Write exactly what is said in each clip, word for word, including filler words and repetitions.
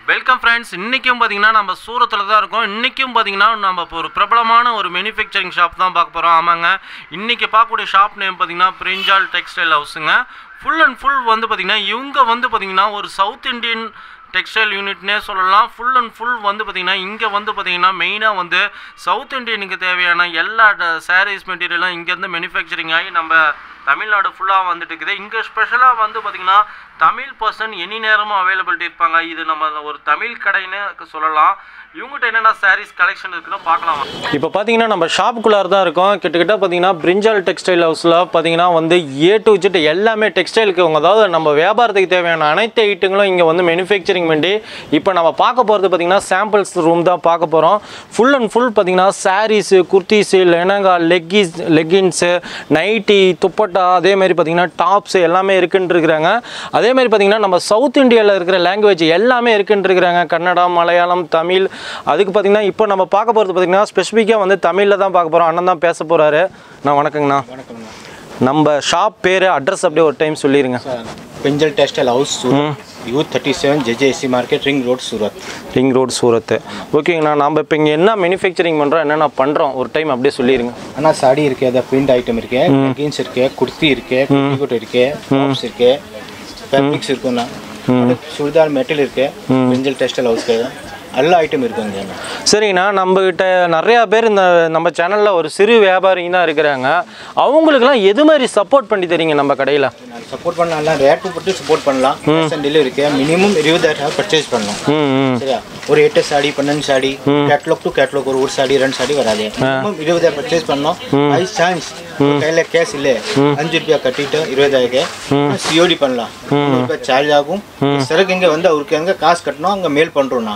Welcome friends. இன்றைக்கும் பார்த்தீங்கன்னா நம்ம சூரத்தில் தான் இருக்கோம். இன்றைக்கும் பார்த்தீங்கன்னா நம்ம இப்போ ஒரு பிரபலமான ஒரு மேனுஃபேக்சரிங் ஷாப் தான் பார்க்க போகிறோம். ஆமாங்க, இன்றைக்கி பார்க்கக்கூடிய ஷாப் நேம் பார்த்தீங்கன்னா பிரிஞ்சால் டெக்ஸ்டைல் ஹவுஸுங்க. ஃபுல் அண்ட் ஃபுல் வந்து பார்த்திங்கன்னா இவங்க வந்து பார்த்திங்கன்னா ஒரு சவுத் இண்டியன் டெக்ஸ்டைல் யூனிட்னே சொல்லலாம். ஃபுல் அண்ட் ஃபுல் வந்து பார்த்திங்கன்னா இங்கே வந்து பார்த்திங்கன்னா மெயினாக வந்து சவுத் இண்டியனுக்கு தேவையான எல்லா சாரீஸ் மெட்டீரியலும் இங்கேருந்து மேனுஃபேக்சரிங் ஆகி நம்ம தமிழ்நாடு ஃபுல்லாக வந்துட்டு இருக்குது. இங்கே ஸ்பெஷலாக வந்து பார்த்திங்கன்னா தமிழ் பர்சன் எனி நேரமும் அவைலபிலிட்டி இருப்பாங்க. இது நம்ம ஒரு தமிழ் கடைன்னு சொல்லலாம். இவங்ககிட்ட என்னென்ன சாரீஸ் கலெக்ஷன் இருக்குன்னு பார்க்கலாம். இப்போ பார்த்தீங்கன்னா நம்ம ஷாப்புக்குள்ளார தான் இருக்கோம். கிட்டத்தட்ட பார்த்தீங்கன்னா பிரிஞ்சால் டெக்ஸ்டைல் ஹவுஸில் பார்த்தீங்கன்னா வந்து ஏ டு ஜெட் எல்லாமே டெக்ஸ்டைலுக்கு அவங்க அதாவது நம்ம வியாபாரத்துக்கு தேவையான அனைத்து ஐட்டங்களும் இங்கே வந்து மேனுஃபேக்சரிங் பண்ணி இப்போ நம்ம பார்க்க போகிறது பார்த்தீங்கன்னா சாம்பிள்ஸ் ரூம் தான் பார்க்க போகிறோம். ஃபுல் அண்ட் ஃபுல் பார்த்தீங்கன்னா saris, kurtis, lehenga, leggings leggings, nighty, dupatta, அதேமாதிரி பார்த்தீங்கன்னா டாப்ஸு எல்லாமே இருக்குன்னு இருக்கிறாங்க. அதேமாதிரி பார்த்தீங்கன்னா நம்ம சவுத் இந்தியாவில் இருக்கிற லாங்குவேஜ் எல்லாமே இருக்குன்னு இருக்கிறாங்க. கன்னடா, மலையாளம், தமிழ். அதுக்கு பார்த்தீங்கன்னா இப்போ நம்ம பார்க்க போகிறது பார்த்தீங்கன்னா ஸ்பெசிஃபிக்காக வந்து தமிழில் தான் பார்க்க போகிறோம். அண்ணன் தான் பேச போகிறாரு. நான் வணக்கங்கண்ணா. வணக்கம்ண்ணா. நம்ம ஷாப் பேர், அட்ரஸ் அப்படியே ஒரு டைம் சொல்லிடுங்க. பிரிஞ்சால் textile house, U thirty seven JJSC market, ring road, Surat. Ring road, Surat. ஓகேங்கண்ணா. நம்ம இப்போ இங்கே என்ன மேனுஃபேக்சரிங் பண்ணுறோம், என்னென்ன பண்ணுறோம் ஒரு டைம் அப்படியே சொல்லிடுங்க. அண்ணா, சாடி இருக்கு, அதை பிரிண்ட் ஐட்டம் இருக்கு, லெகின்ஸ் இருக்கு, குர்த்தி இருக்கு, குர்த்தி இருக்கு, டாப்ஸ் இருக்கு, ஃபேப்ரிக்ஸ் இருக்குண்ணா, சுடிதார் மெட்டீரியல் இருக்கு. பிரிஞ்சால் டெக்ஸ்டைல் ஹவுஸ்க்கு எல்லா ஐட்டம் இருக்குங்க. சரிங்கண்ணா. நம்மக்கிட்ட நிறையா பேர் இந்த நம்ம சேனலில் ஒரு சிறு வியாபாரிங்க தான் இருக்கிறாங்க. அவங்களுக்குலாம் எது மாதிரி சப்போர்ட் பண்ணி தரீங்க நம்ம கடையில்? சப்போர்ட் பண்ணலாம், ரேட்டு போட்டு சப்போர்ட் பண்ணலாம். டெலிவரி இருக்கு, மினிமம் இருபதாயிரம் பர்ச்சேஸ் பண்ணலாம். சரியா? ஒரு எட்டு சாடி, பன்னெண்டு சாடி, கேட்லாக் டு கேட்லாக் ஒரு ஒரு சாடி ரெண்டு சாடி வராது. மினிமம் இருபதாயிரம் பர்ச்சேஸ் பண்ணோம். ஐ சான்ஸ் கையில் கேஷ் இல்லை, அஞ்சு ரூபாய் கட்டிட்டு இருபதாயிரம் சிஓடி பண்ணலாம். சார்ஜ் ஆகும். சரக்கு இங்கே வந்து அவருக்கு எங்கே காசு கட்டணும் அங்கே மெயில் பண்ணுறோம்னா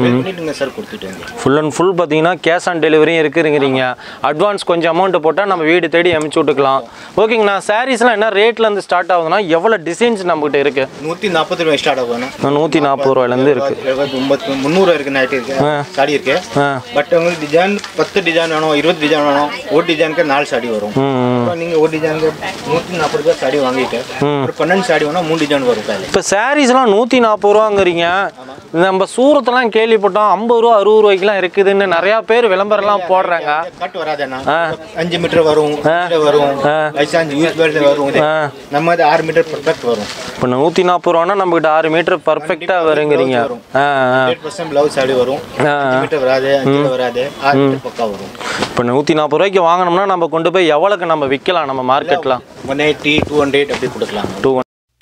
ஃபுல் அண்ட் ஃபுல் பார்த்தீங்கன்னா கேஷ் ஆன் டெலிவரியும் இருக்குதுங்கிறீங்க. அட்வான்ஸ் கொஞ்சம் அமௌண்ட் போட்டால் நம்ம வீடு தேடி அனுப்பிச்சி விட்டுக்கலாம். ஓகேங்கண்ணா. சாரீஸ்லாம் என்ன ரேட்லேருந்து ஸ்டார்ட் ஆகுதுன்னா எவ்வளோ டிசைன்ஸ் நம்மகிட்ட இருக்குது? நூற்றி நாற்பது ரூபாய் ஸ்டார்ட் ஆகும். நூற்றி நாற்பது ரூபாயிலேருந்து இருக்குது. முந்நூறு இருக்குது, நைட்டு இருக்குது, சாடி இருக்கு. பட் உங்களுக்கு டிசைன் பத்து டிசைன் வேணும், இருபது டிசைன் வேணும். ஒரு டிசைனுக்கு நாலு சாடி வரும். நீங்கள் ஒரு டிசைனுக்கு நூற்றி நாற்பது ரூபாய் சாடி வாங்கிட்டு ஒரு பன்னெண்டு சாடி வேணும், மூணு டிசைன் வரும். இப்போ சாரீஸ்லாம் நூற்றி நாற்பது ரூபாங்கிறீங்க. நம்ம சூரத்தெல்லாம் கேள்விப்பட்டோம் ஐம்பது ரூபா அறுபது ரூபாய்க்குலாம் இருக்குதுன்னு நிறையா பேர் விளம்பரம்லாம் போடுறாங்க. கட் வராதுண்ணா. அஞ்சு மீட்டர் வரும், வரும் வரும். நம்ம ஆறு மீட்டர் பர்ஃபெக்ட் வரும். இப்போ நூற்றி நாற்பது ரூபான்னா நம்மகிட்ட ஆறு மீட்டர் பர்ஃபெக்டாக வருங்கிறீங்க. பிளவுஸ் சாடி வரும், மீட்டர் வராது, வராது, ஆறு மீட்டர் பக்கா வரும். இப்போ நூற்றி நாற்பது ரூபாய்க்கு வாங்கினோம்னா நம்ம கொண்டு போய் எவ்வளோக்கு நம்ம விற்கலாம் நம்ம மார்க்கெட்லாம்? ஒன் எயிட்டி டூ ஹண்ட்ரட் அப்படி கொடுக்கலாம். டூ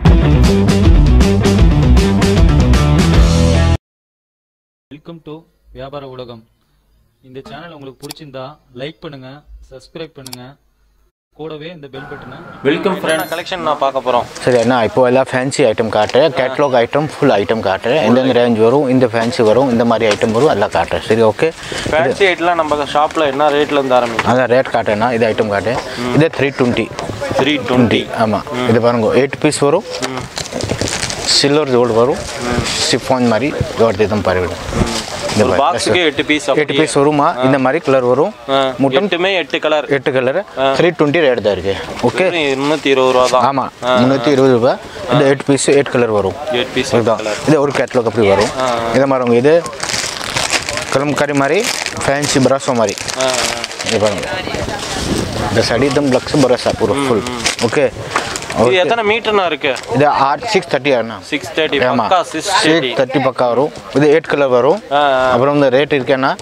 வெல்கம் டு வியாபார உலகம். இந்த சேனல் உங்களுக்கு பிடிச்சிருந்தா லைக் பண்ணுங்க, சப்ஸ்கிரைப் பண்ணுங்க, கூடவே இந்த பெல் பட்டனை. Welcome friend. கலெக்ஷன் நான் பார்க்க போகிறோம். சரி அண்ணா, இப்போ எல்லாம் ஃபேன்சி ஐட்டம் காட்டுறேன். கேட்லாக் ஐட்டம், ஃபுல் ஐட்டம் காட்டுறேன். எந்தெந்த ரேஞ்ச் வரும், இந்த ஃபேன்சி வரும், இந்த மாதிரி ஐட்டம் வரும், எல்லாம் காட்டுறேன். சரி, ஓகே. ஃபேன்சி ஐட்டம்லாம் நம்ம ஷாப்பில் என்ன ரேட்லேருந்து ஆரம்பிக்கும்? அதான் ரேட் காட்டுறேன்னா இது ஐட்டம் காட்டுறேன். இது த்ரீ டுவெண்ட்டி த்ரீ டுவெண்ட்டி ஆமாம். இது பாருங்க, எயிட் பீஸ் வரும், சில்வர் ஜோல்டு வரும், சிஃபான் மாதிரி ஜோடு இதுவும் பாருங்க. இந்த பாக்ஸுக்கு எட்டு பீஸ் எட்டு பீஸ் வருமா? இந்த மாதிரி கலர் வரும். முட்டமே எட்டு கலர் எட்டு கலர் த்ரீ டுவெண்ட்டி ரேட் தான் இருக்கு. ஓகே, முந்நூற்றி இருபது ரூபா தான். ஆமாம், முந்நூற்றி இருபது ரூபா. இந்த எட்டு பீஸ் எயிட் கலர் வரும். எயிட் பீஸ் இதுதான். இது ஒரு கேட்லாக் அப்படி வரும். இதை மாதிரி இது கலம்காரி மாதிரி ஃபேன்சி பராசோ மாதிரி. இது பாருங்க, இந்த சடி தம் லக்ஸ் பராசா பூரா ஃபுல். ஓகே. இது எத்தனை மீட்டர்னா இருக்கு? இது ஆட் சிக்ஸ் தேர்ட்டி ஆனா சிக்ஸ் தேர்ட்டி ஆமாம், பக்கா சிக்ஸ் தேர்ட்டி பக்கா வரும். இது எயிட் கலர் வரும். அப்புறம் இந்த ரேட் இருக்கேன்னா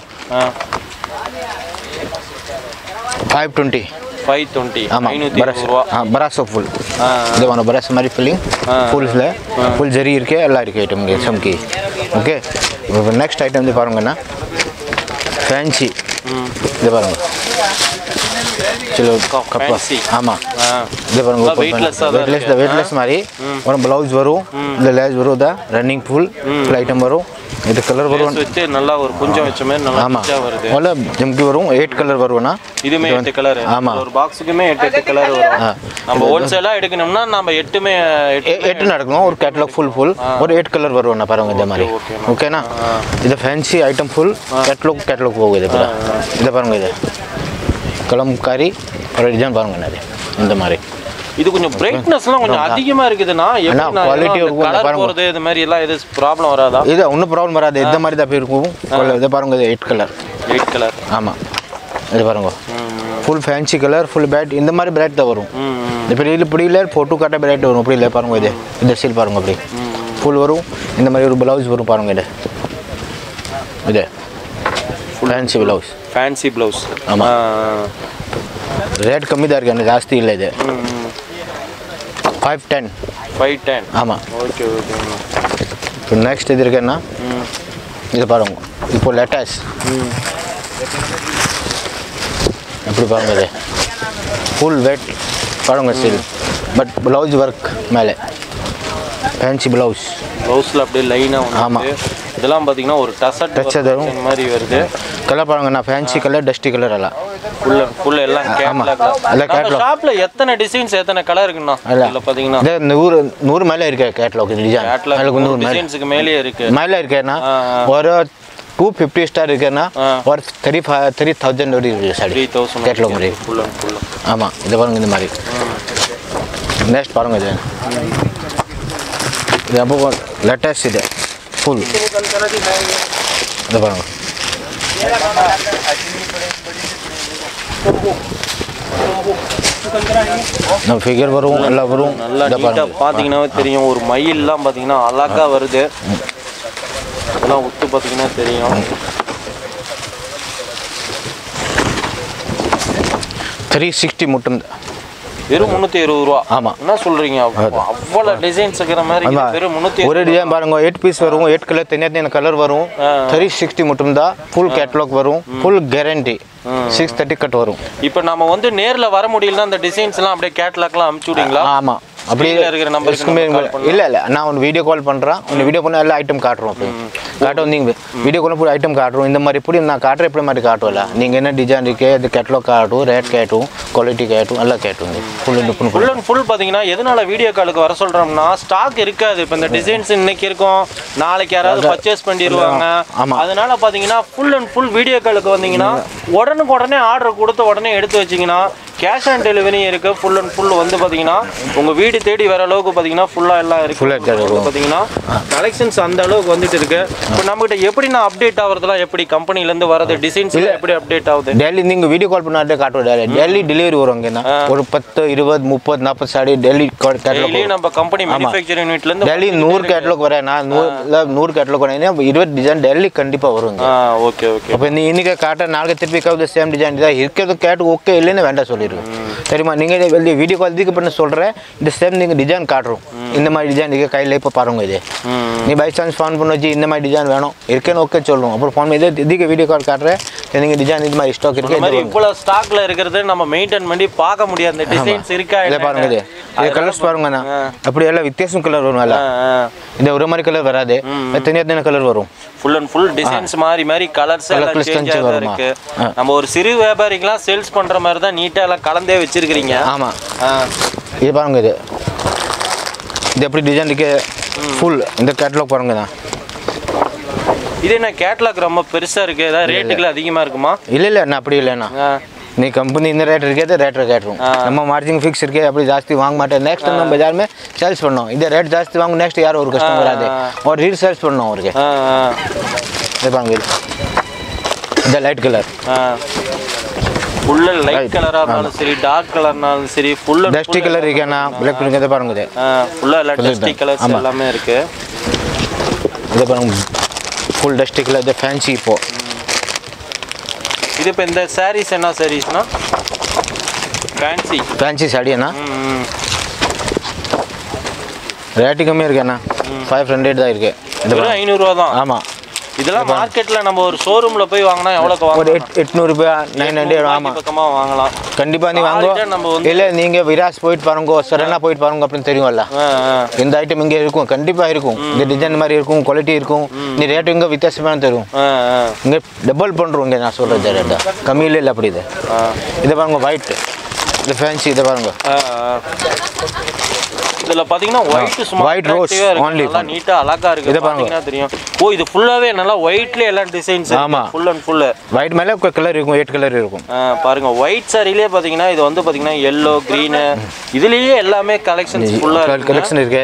ஃபைவ் டுவெண்ட்டி ஃபைவ் டுவெண்ட்டி ஆமாம். பராசோ பராசோ ஃபுல். இது ஒன்று பராசோ மாதிரி ஃபில்லிங் ஃபுல்ஸில் ஃபுல் ஜரி இருக்கு, எல்லாம் இருக்குது ஐட்டம் இங்கே சம்கி. ஓகே. இப்போ நெக்ஸ்ட் ஐட்டம் வந்து பாருங்கண்ணா, ஃபேன்சி. இது பாருங்க, ஆமாம். இது பாருங்க, வெயிட்லெஸ் வெயிட்லெஸ் மாதிரி ஒரு ப்ளவுஸ் வரும், இந்த லேஸ் வரும், இதான் ரன்னிங் ஃபுல் ஃபுல் ஐட்டம் வரும். இது கலர் வரும், நல்லா ஒரு கொஞ்சம் வச்ச மாதிரி நல்லா வருது. நல்லா ஜம்கி வரும். எயிட் கலர் வரும்னா இதுமே எட்டு கலர். ஆமாம், ஒரு பாக்ஸுக்குமே எட்டு எட்டு கலர் வரும். நம்ம ஹோல்சேலாக எடுக்கணும்னா நம்ம எட்டுமே எட்டு நடக்கணும். ஒரு கேட்லாக் ஃபுல் ஃபுல் ஒரு எயிட் கலர் வரும்ண்ணா பாருங்க இந்த மாதிரி. ஓகேண்ணா. இது fancy item full catalogue catalogue போகும். இது இதை பாருங்க, இது கலம்காரி ஒரு டிசைன் பாருங்க, இது இந்த மாதிரி இது கொஞ்சம் பிரைட்னஸ்லாம் கொஞ்சம் அதிகமா இருக்குதுன்னா எப்படின்னா குவாலிட்டி கலர் போறது இந்த மாதிரி எல்லாம் எது ப்ராப்ளம் வராதா? இது ஒன்றும் ப்ராப்ளம் வராது. இந்த மாதிரி தான் இருக்கும். இதை பாருங்க, இது எயிட் கலர் எயிட் கலர் ஆமாம். இது பாருங்க, ஃபுல் ஃபேன்சி கலர், ஃபுல் பேட் இந்த மாதிரி பிரைட் தான் வரும். இப்படி இல்லை இப்படி இல்லை ஃபோட்டோ காட்ட பிரைட் வரும். அப்படி இல்லை பாருங்க, இது இந்த ஸ்டைல் பாருங்க, அப்படி ஃபுல் வரும். இந்த மாதிரி ஒரு ப்ளவுஸ் வரும் பாருங்க. இது இது ஃபேன்சி ப்ளவுஸ். Fancy blouse. ஆமாம், ரேட் கம்மி தான் இருக்குது, ஜாஸ்தி இல்லை. இது ஃபைவ் டென் ஃபைவ் டென் ஆமாம். Okay okay. இப்போ நெக்ஸ்ட் இது இருக்குன்னா இது பாருங்க, இப்போ லேட்டஸ் எப்படி பாருங்க, இது ஃபுல் வெட் பாருங்க ஸ்டில், பட் ப்ளவுஸ் ஒர்க் மேலே ஃபேன்சி ப்ளவுஸ். ப்ளவுஸில் அப்படியே லைனாக. ஆமாம், இதெல்லாம் பார்த்தீங்கன்னா ஒரு டசட் டச் வரும் மாதிரி வருது. கலர் பாருங்க, நான் ஃபேன்சி கலர், டஸ்டி கலர் எல்லாம் ஃபுல் ஃபுல் எல்லாம் கேட்லாக். எல்லாம் கேட்லாக். ஷாப்ல எத்தனை டிசைன்ஸ் எத்தனை கலர் இருக்குண்ணா? இல்ல பாத்தீங்கன்னா இது நூறு நூறு மேலே இருக்கு கேட்லாக் டிசைன். கேட்லாக் நூறு டிசைன்ஸ்க்கு மேலேயே இருக்கு. மேலே இருக்கேன்னா ஒரு டூ ஃபிஃப்டி ஸ்டார் இருக்குன்னா ஒரு த்ரீ த்ரீ தௌசண்ட் வரை இருக்கு சாரி. த்ரீ தௌசண்ட் கேட்லாக் மாதிரி ஃபுல் ஃபுல். ஆமாம், இது பாருங்க இந்த மாதிரி. நெக்ஸ்ட் பாருங்க, இது இது அப்போ லேட்டஸ்ட் இது ஃபுல். இது பாருங்க, நம்ம ஃபிகர் வரும், எல்லாம் வரும். நல்லா நீட்டாக பார்த்தீங்கன்னாவே தெரியும். ஒரு மயில்லாம் பார்த்தீங்கன்னா அழகா வருது. இதெல்லாம் உத்து பார்த்தீங்கன்னா தெரியும். த்ரீ சிக்ஸ்டி மட்டும் வெறும் முந்நூற்றி இருபது ரூபா. ஆமாம், என்ன சொல்கிறீங்க? அவ்வளோ டிசைன்ஸ் இருக்கிற மாதிரி வெறும் முந்நூற்றி ஒரு டிசைன் பாருங்க, எயிட் பீஸ் வரும், எயிட் கலர் தனியாக கலர் வரும். த்ரீ சிக்ஸ்டி மட்டும் தான். ஃபுல் கேட்லாக் வரும், full guarantee. Six thirty cut வரும். இப்போ நம்ம வந்து நேரில் வர முடியலன்னா அந்த டிசைன்ஸ்லாம் அப்படியே கேட்லாக்லாம் அனுப்பிச்சு விடுங்களா? ஆமாம், அப்படியே இருக்கிற நம்பருக்கு இல்லை இல்லை நான் ஒன்று வீடியோ கால் பண்ணுறேன். ஒன்று வீடியோ பண்ண எல்லா ஐட்டம் காட்டுறோம். அப்படி காட்ட வந்து வீடியோ கால் போய் ஐட்டம் காட்டுறோம். இந்த மாதிரி இப்படி நான் காட்டுறேன், எப்படி மாதிரி காட்டுவோம்ல. நீங்கள் என்ன டிசைன் இருக்கே அது கேட்லாக் காட்டும், ரேட் கேட்டும், குவாலிட்டி கேட்டும், எல்லாம் கேட்டும். ஃபுல் ஃபுல் அண்ட் ஃபுல் பார்த்தீங்கன்னா எதனால வீடியோ காலுக்கு வர சொல்கிறோம்னா ஸ்டாக் இருக்காது. இப்போ இந்த டிசைன்ஸ் இன்னைக்கு இருக்கும், நாளைக்கு யாராவது பர்ச்சேஸ் பண்ணிடுவாங்க. அதனால பார்த்தீங்கன்னா ஃபுல் அண்ட் ஃபுல் வீடியோ காலுக்கு வந்தீங்கன்னா உடனுக்கு உடனே ஆர்டர் கொடுத்து உடனே எடுத்து வச்சிங்கன்னா கேஷ் ஆன் டெலிவரி இருக்குது. ஃபுல் அண்ட் ஃபுல் வந்து பார்த்தீங்கன்னா உங்கள் வீடு தேடி வர அளவுக்கு பார்த்தீங்கன்னா ஃபுல்லாக எல்லாம் இருக்குது. பார்த்தீங்கன்னா கலெக்ஷன்ஸ் அந்த அளவுக்கு வந்துட்டு இருக்கு. இப்போ நம்மகிட்ட எப்படி நான் அப்டேட் ஆகுறதுலாம் எப்படி கம்பெனிலேருந்து வரது டிசைன்ஸ் எப்படி அப்டேட் ஆகுது? டெல்லி நீங்கள் வீடியோ கால் பண்ணாதே காட்டுவோம். டெல்லி டெலிவரி வரும். இங்கே ஒரு பத்து இருபது முப்பது நாற்பது சாடி டெல்லி டெல்லி நம்ம கம்பெனி மேனுஃபேக்சரிங் யூனிட்லேருந்து டெல்லி நூறு கேட்லாக் வரேன். நான் நூறு நூறு கேட்லாக் வரேன். இருபது டிசைன் டெல்லி கண்டிப்பாக வரும். Okay okay. அப்போ நீ இன்னைக்கு காட்ட நாளைக்கு திருப்பி கவுது சேம் டிசைன் தான் இருக்கிறது. கேட்டு ஓகே இல்லைன்னு வேண்டாம் சொல்லிடுங்க. தெரியுமா? நீங்கள் வெளியே வீடியோ கால் இதுக்கு பண்ண சொல்கிறேன். இந்த சேம் நீங்கள் டிசைன் காட்டுறோம். இந்த மாதிரி டிசைன் இருக்கு கையில் இப்போ பாருங்க. இது நீ பை சான்ஸ் ஃபோன் பண்ண வச்சு இந்த மாதிரி டிசைன் வேணும் இருக்கேன்னு ஓகே சொல்லுவோம். அப்புறம் ஃபோன் இது இதுக்கு வீடியோ கால் காட்டுறேன். நீங்கள் டிசைன் இது மாதிரி ஸ்டாக் இருக்கு. மாதிரி இவ்வளோ ஸ்டாக்ல இருக்கிறது நம்ம மெயின்டைன் பண்ணி பார்க்க முடியாது. இந்த டிசைன்ஸ் இருக்கா இல்லை பாருங்க. இது இது கலர்ஸ் பாருங்கண்ணா. அப்படி எல்லாம் வித்தியாசம் கலர் வரும். எல்லாம் இந்த ஒரு மாதிரி கலர் வராது, தனியாக கலர் வரும். ஃபுல் அண்ட் ஃபுல் டிசைன்ஸ் மாறி மாறி கலர்ஸ் எல்லாம் சேஞ்ச் ஆக இருக்கு. நம்ம ஒரு சிறு வியாபாரிக்கெல்லாம் சேல்ஸ் பண்ற மாதிரி தான் நீட்டா எல்லாம் கலந்தே வச்சிருக்கீங்க. ஆமா. இது பாருங்க. இது இது எப்படி டிசைன் இருக்கு ஃபுல். இந்த கேட்டலாக் பாருங்க தான். இது என்ன கேட்டலாக் ரொம்ப பெருசா இருக்கு. ஏதாவது ரேட்டுக்குள்ள அதிகமா இருக்குமா? இல்ல இல்ல நான் அப்படி இல்லைண்ணா. நீ कंपनी இந்த ரேட் இருக்கே ரேட் கேட்றோம். நம்ம மார்ஜின் ஃபிக்ஸ் இருக்கே. அப்படி ஜாஸ்தி வாங்க மாட்டேன். நெக்ஸ்ட் நம்ம बाजार में சேல்ஸ் பண்ணோம். இந்த ரேட் ஜாஸ்தி வாங்க நெக்ஸ்ட் யார் ஒரு கஸ்டமர் வராது. और ரீ சேல்ஸ் பண்ணோம் அவருக்கு. இது பாருங்க. இந்த லைட் கலர் ஃபுல் லைட் கலரா இருந்தாலும் சரி டார்க் கலர்னாலும் சரி ஃபுல் டஸ்டி கலர் இருக்கேனா black பிங்க் இத பாருங்க. இது ஃபுல்லா டஸ்டி கலர்ஸ் எல்லாமே இருக்கு. இது பாருங்க ஃபுல் டஸ்டி கலர். இது ஃபேன்சி இப்போ இது இப்போ இந்த சாரீஸ் என்ன சாரீஸ்னா ஃபேன்சி ஃபேன்சி சாடினா ரேட் கம்மியா இருக்கேனா five hundred தான் இருக்கு. இது ஐநூறு ரூபாய் தான். ஆமா. இதெல்லாம் மார்க்கெட்ல நம்ம ஒரு ஷோரூம்ல போய் வாங்குனா எவ்வளவுக்கு வாங்கலாம்? ஒரு எட்நூறு ரூபாய் nine hundred. ஆமா பக்கமா வாங்கலாம். கண்டிப்பா நீ வாங்குங்க. இல்ல நீங்க விராஸ் போயிட்டு பாருங்க, சரணா போயிட்டு பாருங்க அப்படின்னு தெரியும்ல. இந்த ஐட்டம் இங்க இருக்கும் கண்டிப்பா இருக்கும். இந்த டிசைன் மாதிரி இருக்கும், குவாலிட்டி இருக்கும். நீ ரேட் இங்க வித்தியாசமா தெரியும். இங்க டபுள் பண்றோம். இங்க நான் சொல்றது ரேட் கம்மியில இல்ல. அப்படி இது இது பாருங்க ஒயிட். இது ஃபேன்சி. இது பாருங்க இதுல பாத்தீங்கன்னா ஒயிட் சும்மா ஒயிட் ரோஸ் only நல்லா நீட்டா அழகா இருக்கு இத பாத்தீங்கன்னா தெரியும் ஓ இது ஃபுல்லாவே நல்லா ஒயிட்ல எல்லாம் டிசைன்ஸ் ஆமா ஃபுல் அண்ட் ஃபுல் ஒயிட் மேல கலர் இருக்கும் எயிட் கலர் இருக்கும் பாருங்க ஒயிட் சாரியிலே பாத்தீங்கன்னா இது வந்து பாத்தீங்கன்னா yellow green இதுலயே எல்லாமே கலெக்ஷன்ஸ் ஃபுல்லா இருக்கு கலெக்ஷன் இருக்கு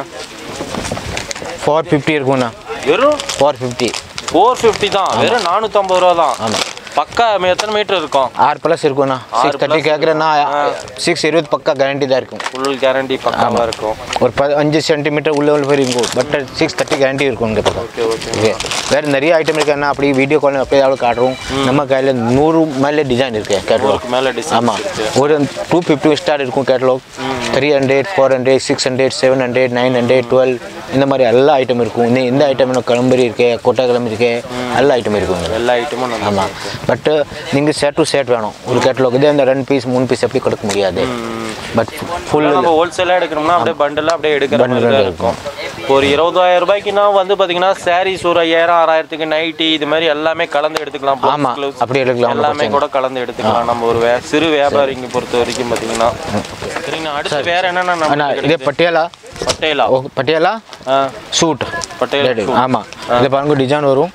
four fifty இருக்கும்னா வெறும் four fifty four fifty தான் வெறும் four fifty ரூபாய் தான் ஆமா பக்கா எத்தனை மீட்டர் இருக்கும் ஆறு பிளஸ் இருக்கும்னா six thirty கேக்குறேன்னா six twenty பக்கா கேரண்டி தான் இருக்கும் ஃபுல் கேரண்டி பக்காவா இருக்கும் ஒரு five சென்டிமீட்டர் உள்ள உள்ள வரை இருக்கும் பட் six thirty கேரண்டி இருக்கும் இந்த பக்கம் ஓகே ஓகே வேற நிறைய ஐட்டம் இருக்குன்னா அப்படி வீடியோ கால் அப்படியே அவளை காட்டுறோம் நம்ம கையில நூறு மேல டிசைன் இருக்கு கேட்டலாக் மேல டிசைன் ஆமா ஒரு two fifty ஸ்டார்ட் இருக்கும் catalogue three hundred four hundred six hundred seven hundred nine hundred twelve இந்த மாதிரி எல்லா ஐட்டம் இருக்கும் இந்த ஐட்டம் கலம்பரி இருக்கு கோட்டா கலம்பரி இருக்கு எல்லா ஐட்டம் இருக்கும் எல்லா ஐட்டமும் ஆமா பட் நீங்க செட் டு செட் வேணும் ஒரு கேட்டலாக் இதே அந்த ரெண்டு பீஸ் மூணு பீஸ் அப்படி கொடுக்க முடியாது பட் ஃபுல் நம்ம ஹோல்சேலா எடுக்கணும்னா அப்படியே பண்டலா அப்படியே எடுக்கிற மாதிரி இருக்கும் ஒரு இருபதாயிரம் ரூபாய்க்குனா வந்து பாத்தீங்கன்னா சாரீஸ் ஒரு ஐயாயிரம் ஆறாயிரத்துக்கு நைட்டி இது மாதிரி எல்லாமே கலந்து எடுத்துக்கலாம் ஆமா அப்படி எடுக்கலாம் எல்லாமே கூட கலந்து எடுத்துக்கலாம் நம்ம ஒரு சிறு வியாபாரிங்க பொறுத்த வரைக்கும் பாத்தீங்கன்னா சரிங்க அடுத்து வேற என்னன்னா நம்ம இது பட்டியாலா பட்டேலா ஓ பட்டியாலா சூட் பட்டேலா ஆமா இது பாருங்க டிசைன் வரும்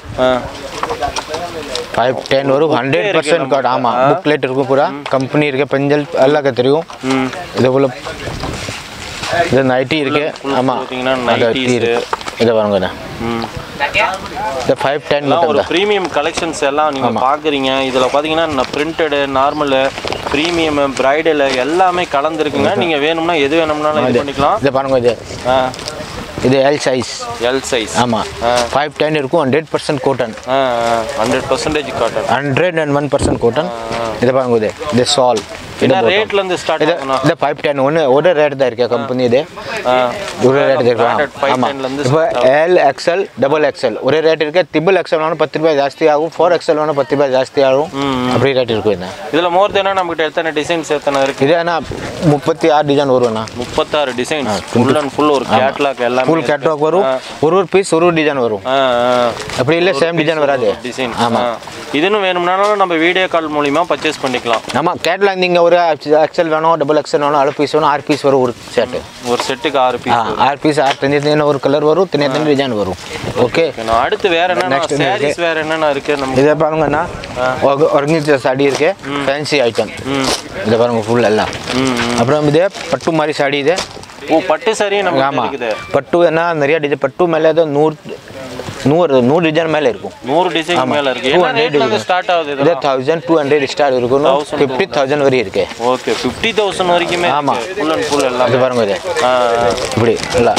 five ten வரும் hundred percent கார்டு ஆமா புக்லெட் இருக்கும் பூரா கம்பெனி இருக்கு பெஞ்சல் எல்லாமே தெரியும் இது போல இது நைட்டி இருக்கு ஆமா பாத்தீங்கன்னா நைட்டி இருக்கு இத பாருங்க இந்த five ten ல ஒரு பிரீமியம் கலெக்ஷன்ஸ் எல்லாம் நீங்க பாக்குறீங்க இதுல பாத்தீங்கன்னா பிரிண்டட் நார்மல் பிரீமியம் பிரைடல் எல்லாமே கலந்து இருக்குங்க நீங்க வேணும்னா எது வேணும்னாலும் இது பண்ணிக்கலாம் இத பாருங்க இது இது L size L size ஆமா five ten இருக்கும் hundred percent cotton hundred percent cotton one hundred one percent cotton இத பாருங்க இது இது சால் என்ன ரேட்ல இருந்து ஸ்டார்ட் ஆகுனா இது five ten ஒன்னு ஒரு ரேட் தான் இருக்கு கம்பெனி இது ஒரு ரேட் இருக்கு ஆமா இப்போ L X L double X L ஒரே ரேட் இருக்கு triple X L வாங்க ten ரூபாய் ஜாஸ்தி ஆகும் four X L வாங்க ten ரூபாய் ஜாஸ்தி ஆகும் அப்படி ரேட் இருக்கு இது இதுல மோர் தெனா நமக்கு எத்தனை டிசைன்ஸ் எத்தனை இருக்கு இது என்ன thirty-six டிசைன் வரும்னா thirty-six designs full and full ஒரு கேட்டலாக் எல்லாம் ஃபுல் கேட்டலாக் வரும் ஒரு ஒரு பீஸ் ஒரு ஒரு டிசைன் வரும் அப்படி இல்ல சேம் டிசைன் வராது டிசைன் ஆமா இதுன்னு வேணும்னாலும் நம்ம வீடியோ கால் மூலமா பர்சேஸ் பண்ணிக்கலாம் ஆமா கேட்டலாக் நீங்க ஒரு எக்ஸ்எல் வேணும் டபுள் எக்ஸ்எல் வேணும் ஆறு பீஸ் வேணும் ஆறு பீஸ் வரும் ஒரு செட் ஒரு செட்டுக்கு ஆறு பீஸ் ஆறு பீஸ் ஆறு தனித்தனி ஒரு கலர் வரும் தனித்தனி டிசைன் வரும் ஓகே அடுத்து வேற என்ன சாரீஸ் வேற என்னன்னா இருக்கு நம்ம இத பாருங்கண்ணா ஆர்கனைசர் சாடி இருக்கு ஃபேன்சி ஐட்டம் இத பாருங்க ஃபுல் எல்லாம் அப்புறம் இது பட்டு மாதிரி சாடி இது ஓ பட்டு சாரி நமக்கு இருக்குது பட்டு என்ன நிறைய டிசைன் பட்டு மேல ஏதோ நூறு நூறு நூறு டிசைன் மேல இருக்கும் நூறு டிசைன் மேல இருக்கு என்ன ரேட்ல இருந்து ஸ்டார்ட் ஆகுது இது twelve hundred ஸ்டார்ட் இருக்கும் fifty thousand வரை இருக்கு ஓகே fifty thousand வரைக்குமே ஆமா ஃபுல் அண்ட் ஃபுல் எல்லாம் இது பாருங்க இது இப்படி இல்ல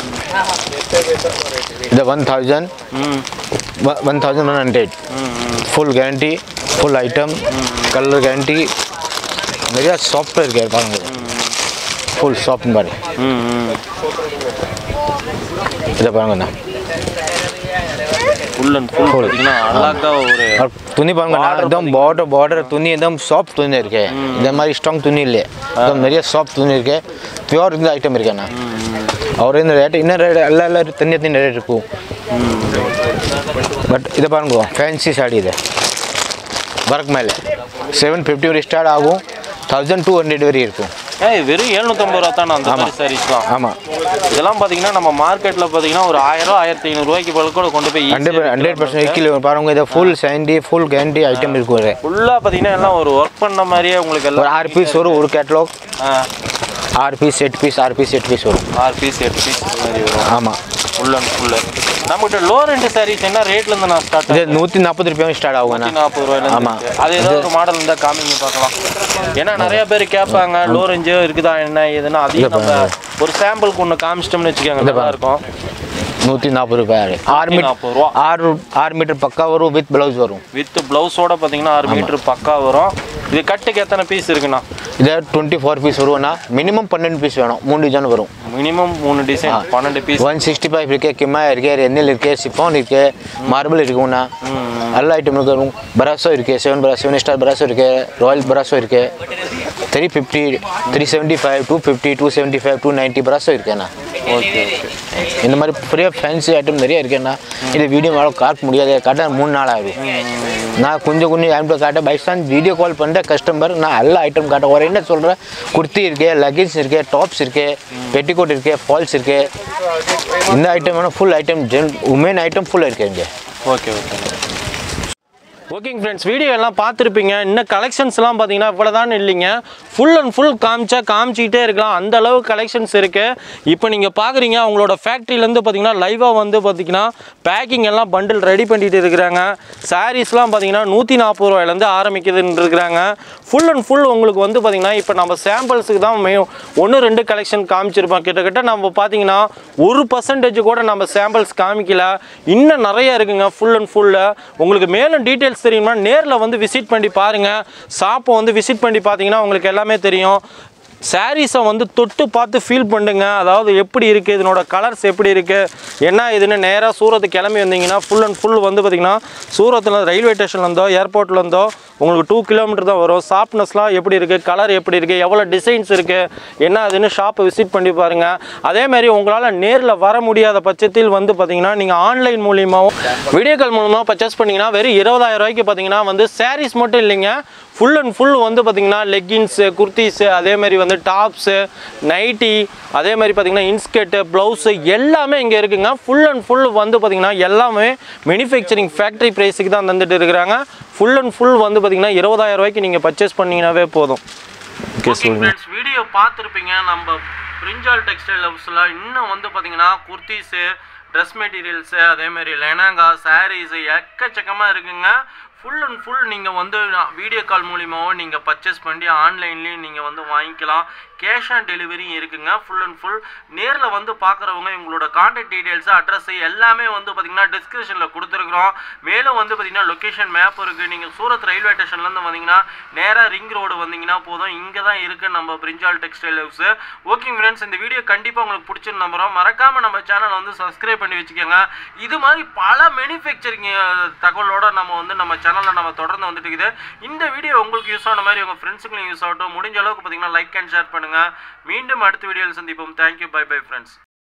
இது one thousand one thousand one hundred full guarantee full item colour guarantee நிறைய சாஃப்ட்வேர் இருக்கு பாருங்க ஃபுல் சாஃப்ட் மாதிரி இத பாருங்க फुल एंड फुल பாத்தீங்கன்னா அழகா ஒரு துணி பாருங்க एकदम border border துணி एकदम சாஃப்ட் துணி இருக்கு இந்த மாதிரி ஸ்ட்ராங் துணி இல்ல एकदम நிறைய சாஃப்ட் துணி இருக்கு பியூர் இந்த ஐட்டம் இருக்குனா और இந்த ரேட் இன்ன ரேட் எல்லா எல்லா தண்ணி தண்ணி ரேட் இருக்கும் பட் இத பாருங்க ஃபேன்சி சாடி இது வர்க் மேல seven fifty வரை ஸ்டார்ட் ஆகும் twelve hundred வரை இருக்கும் ஏய் வெறும் seven fifty ரூபாய் தான அந்த மாதிரி சாரீஸ்லாம் ஆமா இதெல்லாம் பாத்தீங்கன்னா நம்ம மார்க்கெட்ல பாத்தீங்கன்னா ஒரு one thousand one thousand five hundred ரூபாய்க்கு பல்ல கூட கொண்டு போய் one hundred percent கிலோ பாருங்க இது ஃபுல் சாண்டி ஃபுல் கேரண்டி ஐட்டம் இருக்கு ஃபுல்லா பாத்தீங்கன்னா எல்லாம் ஒரு வர்க் பண்ண மாதிரியே உங்களுக்கு எல்லாம் ஒரு ஆறு பீஸ் வரும் ஒரு கேட்டலாக் ஆறு பீஸ் எட்டு பீஸ் ஆறு பீஸ் எட்டு பீஸ் வரும் ஆறு பீஸ் எட்டு பீஸ் மாதிரி வரும் ஆமா ஃபுல் அண்ட் ஃபுல் நம்மகிட்ட லோ ரெண்ட் சாரீஸ் என்ன ரேட்ல இருந்து நான் ஸ்டார்ட் இது one forty ரூபாய் ஸ்டார்ட் ஆகும்னா one forty ரூபாயில இருந்து ஆமா அது ஏதோ ஒரு மாடல் இருந்தா காமிங்க பார்க்கலாம் ஏன்னா நிறைய பேர் கேட்பாங்க லோ ரேஞ்ச் இருக்குதா என்ன ஏதுன்னா அதையும் நம்ம ஒரு சாம்பிளுக்கு ஒன்று காமிச்சிட்டோம்னு வச்சுக்கோங்க நல்லா இருக்கும் one forty ரூபாய் ஆறு மீட்டர் ஆறு ஆறு மீட்டர் பக்கா வரும் வித் ப்ளவுஸ் வரும் வித் ப்ளவுஸோட பார்த்தீங்கன்னா ஆறு மீட்டர் பக்கா வரும் இது கட்டுக்கு எத்தனை பீஸ் இருக்குண்ணா இது twenty-four பீஸ் வரும்னா மினிமம் twelve பீஸ் வேணும் மூணு டிசைன் வரும் மினிமம் மூணு design twelve piece one sixty-five இருக்கு கிமா இருக்கு எண்ணெயில் இருக்கு சிஃபான் இருக்கு மார்பிள் இருக்கும்னா எல்லா ஐட்டம் இருக்கு. பராசோ இருக்குது, செவன் பரா செவன் ஸ்டார் பராசோ இருக்குது, ராயல் பராசோ இருக்குது. Three fifty three seventy five two fifty two seventy five two ninety பராசோ இருக்கேண்ணா. Okay okay. இந்த மாதிரி பெரிய ஃபேன்சி ஐட்டம் நிறைய இருக்கேண்ணா. இது வீடியோ மேலே காட்ட முடியாது, காட்ட மூணு நாள் ஆகுது. நான் கொஞ்சம் கொஞ்சம் ஐட்டம் காட்ட பை சான்ஸ் வீடியோ கால் பண்ணுற கஸ்டமர் நான் எல்லா ஐட்டம் காட்ட ஒரு என்ன சொல்கிறேன். குர்த்தி இருக்கு, லக்கேஜ் இருக்கு, டாப்ஸ் இருக்கு, பெட்டிகோட் இருக்கு, ஃபால்ஸ் இருக்கு. இந்த ஐட்டம் வேணும் ஃபுல் ஐட்டம் ஜென் உமன் ஐட்டம் ஃபுல்லாக இருக்கு இங்கே. ஓகே ஓகே ஓகேங்க ஃப்ரெண்ட்ஸ், வீடியோ எல்லாம் பார்த்துருப்பீங்க. இன்னும் கலெக்ஷன்ஸ்லாம் பார்த்தீங்கன்னா இவ்வளோ தான் இல்லைங்க, ஃபுல் அண்ட் ஃபுல் காமிச்சா காமிச்சிக்கிட்டே இருக்கலாம், அந்த அளவு கலெக்ஷன்ஸ் இருக்குது. இப்போ நீங்கள் பார்க்குறீங்க அவங்களோட ஃபேக்ட்ரியிலேருந்து பார்த்தீங்கன்னா லைவாக வந்து பார்த்தீங்கன்னா பேக்கிங் எல்லாம் பண்டில் ரெடி பண்ணிட்டு இருக்கிறாங்க. சாரீஸ்லாம் பார்த்தீங்கன்னா நூற்றி நாற்பது ரூபாயிலேருந்து ஆரம்பிக்குதுன்னு இருக்கிறாங்க. ஃபுல் அண்ட் ஃபுல் உங்களுக்கு வந்து பார்த்தீங்கன்னா இப்போ நம்ம சாம்பிள்ஸுக்கு தான் மே ஒன்று ரெண்டு கலெக்ஷன் காமிச்சிருப்போம். கிட்டத்தட்ட நம்ம பார்த்தீங்கன்னா ஒரு பர்சன்டேஜ் கூட நம்ம சாம்பிள்ஸ் காமிக்கல, இன்னும் நிறைய இருக்குங்க. ஃபுல் அண்ட் ஃபுல்லு உங்களுக்கு மேலும் டீட்டெயில்ஸ் தெரியுமா நேரில் வந்து விசிட் பண்ணி பாருங்கள். ஷாப்பை வந்து விசிட் பண்ணி பார்த்தீங்கன்னா உங்களுக்கு எல்லாமே தெரியும். சாரீஸை வந்து தொட்டு பார்த்து ஃபீல் பண்ணுங்க, அதாவது எப்படி இருக்குது, இதனோட கலர்ஸ் எப்படி இருக்குது, என்ன இதுன்னு நேராக சூரத்துக்கு கிளம்பி வந்தீங்கன்னா ஃபுல் அண்ட் ஃபுல் வந்து பார்த்திங்கன்னா சூரத்தில் ரயில்வே ஸ்டேஷன்லேருந்தோ ஏர்போர்ட்லேருந்தோ உங்களுக்கு டூ கிலோமீட்டர் தான் வரும். சாஃப்ட்னஸ்லாம் எப்படி இருக்குது, கலர் எப்படி இருக்குது, எவ்வளோ டிசைன்ஸ் இருக்குது, என்ன அதுன்னு ஷாப்பை விசிட் பண்ணி பாருங்கள். அதேமாதிரி உங்களால் நேரில் வர முடியாத பட்சத்தில் வந்து பார்த்திங்கன்னா நீங்கள் ஆன்லைன் மூலியமாகவும் வீடியோ கால் மூலமாக பர்ச்சேஸ் பண்ணிங்கன்னா வெறும் இருபதாயிரம் ரூபாய்க்கு பார்த்திங்கன்னா வந்து சாரீஸ் மட்டும் இல்லைங்க, ஃபுல் அண்ட் ஃபுல் வந்து பார்த்திங்கன்னா லெக்கின்ஸு, குர்த்திஸு, அதேமாதிரி வந்து டாப்ஸு, நைட்டி, அதே மாதிரி பார்த்திங்கன்னா இன்ஸ்கர்ட்டு, ப்ளவுஸு எல்லாமே இங்கே இருக்குங்க. ஃபுல் அண்ட் ஃபுல் வந்து பார்த்திங்கன்னா எல்லாமே மேனுஃபேக்சரிங் ஃபேக்ட்ரி ப்ரைஸுக்கு தான் தந்துட்டு இருக்கிறாங்க. ஃபுல் அண்ட் ஃபுல் வந்து பார்த்திங்கன்னா இருபதாயிரம் ரூபாய்க்கு நீங்கள் பர்ச்சேஸ் பண்ணிங்கன்னாவே போதும். ஓகே ஃப்ரெண்ட்ஸ், வீடியோ பார்த்துருப்பீங்க. நம்ம பிரிஞ்சால் டெக்ஸ்டைல் ஹவுஸில் இன்னும் வந்து பார்த்திங்கன்னா குர்த்திஸு, ட்ரெஸ் மெட்டீரியல்ஸு, அதேமாதிரி லெனங்கா, சாரீஸு எக்கச்சக்கமாக இருக்குங்க. ஃபுல் அண்ட் ஃபுல் நீங்கள் வந்து வீடியோ கால் மூலிமாவும் நீங்கள் பர்ச்சேஸ் பண்ணி ஆன்லைன்லேயும் நீங்கள் வந்து வாங்கிக்கலாம். கேஷ் ஆன் டெலிவரியும் இருக்குங்க. ஃபுல் அண்ட் ஃபுல் நேரில் வந்து பார்க்குறவங்க உங்களோட கான்டாக்ட் டீட்டெயில்ஸு, அட்ரஸு எல்லாமே வந்து பார்த்திங்கன்னா டிஸ்கிரிப்ஷனில் கொடுத்துருக்குறோம். மேலும் வந்து பார்த்திங்கன்னா லொக்கேஷன் மேப் இருக்குது. நீங்கள் சூரத் ரயில்வே ஸ்டேஷன்லேருந்து வந்தீங்கன்னா நேராக ரிங் ரோடு வந்தீங்கன்னா போதும், இங்கே தான் இருக்குது நம்ம பிரிஞ்சால் டெக்ஸ்டைல் ஹவுஸு. ஓகே ஃப்ரெண்ட்ஸ், இந்த வீடியோ கண்டிப்பாக உங்களுக்கு பிடிச்சிருந்து நம்புகிறோம். மறக்காமல் நம்ம சேனலை வந்து சப்ஸ்கிரைப் பண்ணி வச்சுக்கோங்க. இது மாதிரி பல மேனுஃபேக்சரிங் தகவலோடு நம்ம வந்து நம்ம சேனலில் நம்ம தொடர்ந்து வந்துட்டு இருக்குது. இந்த வீடியோ உங்களுக்கு யூஸ் ஆன மாதிரி உங்கள் ஃப்ரெண்ட்ஸுக்கும் யூஸ் ஆகட்டும். முடிஞ்ச அளவுக்கு பார்த்தீங்கன்னா லைக் அண்ட் ஷேர் பண்ணுங்கள். மீண்டும் அடுத்த வீடியோவில் சந்திப்போம். Thank you, bye bye friends.